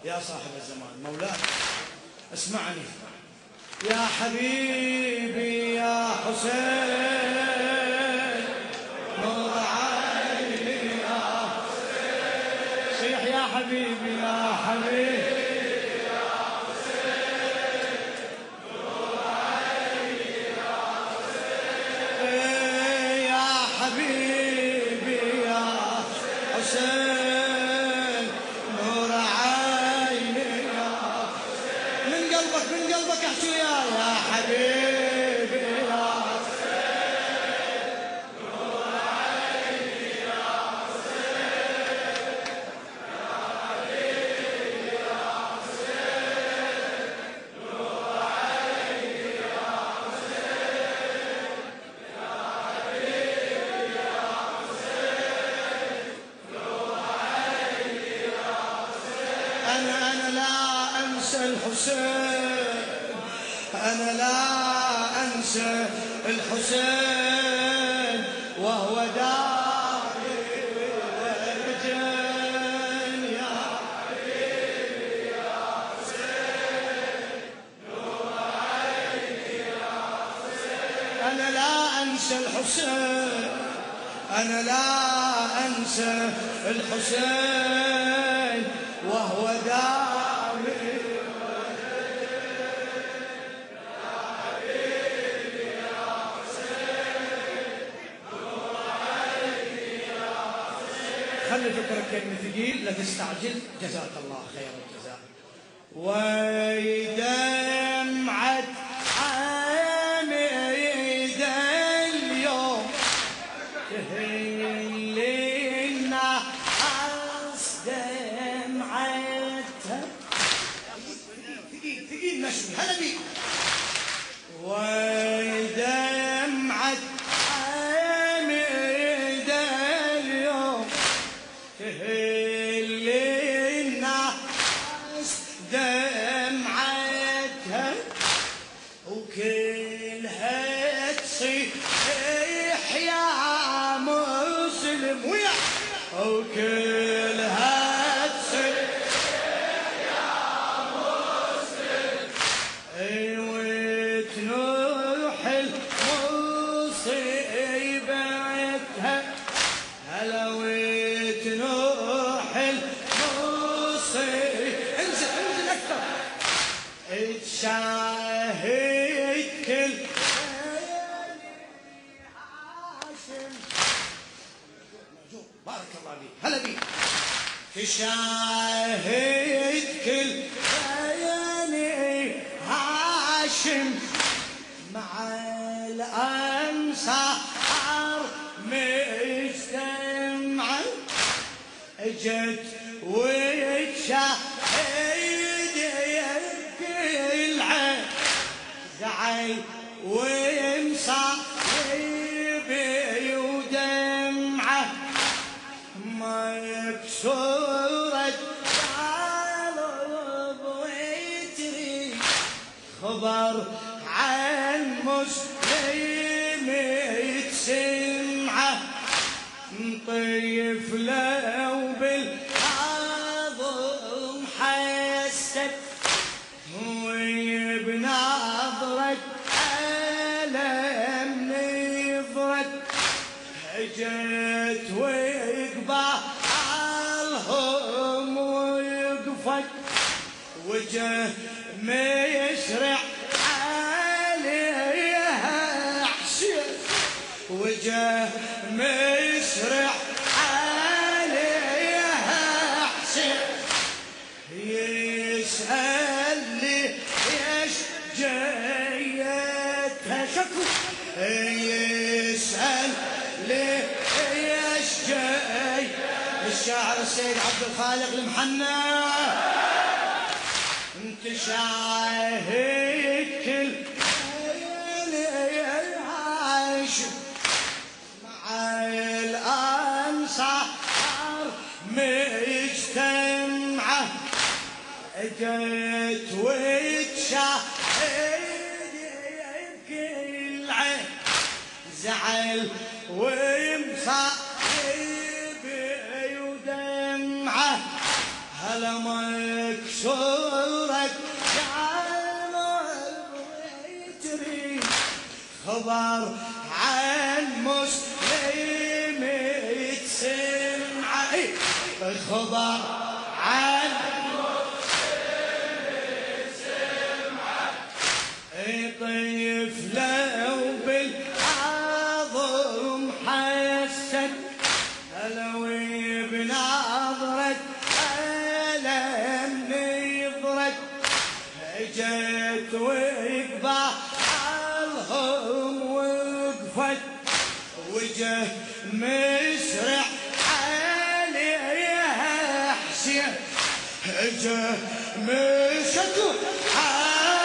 يا صاحب الزمان مولاي اسمعني. يا حبيبي يا حسين نور عيني يا حسين، صيح يا حبيبي يا حبيبي يا حسين نور عيني يا حسين، يا حبيبي يا حسين نور عيني يا حسين، من قلبك احكي يا حبيبي يا حسين نور عيني يا حسين، يا حبيبي يا حسين نور عيني يا حسين، يا حبيبي يا حسين نور عيني يا حسين. أنا لا أنسى الحسين، أنا لا أنسى الحسين وهو داري والجن، يا حبيبي يا حسين نور عيني يا حسين. أنا لا أنسى الحسين، أنا لا أنسى الحسين وهو داري خلي فكرك كلمة ثقيل لا تستعجل جزاك الله خير الجزاء. ودمعة حميد اليوم تهل الناس دمعتها ثقيل نشوي هلا بيك. ودمعة تهل الناس دمعتها وكلها تصيح يا مسلم ويا، وكلها تصيح يا مسلم وتنوح المصيبتها هلا وتنوح المصيبة. انزل اكثر تشاهد كل هاشم بارك الله بيك هلا بيك. تشاهد كل بني هاشم مع الأنصار مجتمعة اجت وتشاهد يبكي العين زعل ومصايبي ودمعة مكسورة قلب ويتري خبر عن مسلم يتسمعه طفلة وبالعظم حست وبنظرة ألم نظرت اجت وقبالهم وقفت وجه ميسرع عليها حسين وجه ميسرع عليها حسين يسأل لي ايش جايتها شكو يسأل لي ايش جاي الشاعر السيد عبد الخالق المحنى انت شاهد كل عاشق مع الأنصار مجتمعة اجت وتشاهد يبكي العين زعل ومصايب ودمعة هلا مكسورة يجري خبر عن مسلم تسمع خبر عن طيف لو بالعظم حسد لو بنظرة ألم نظرة جت وقبالهم وقفت وجه مسرع عليها حسين جه مسرع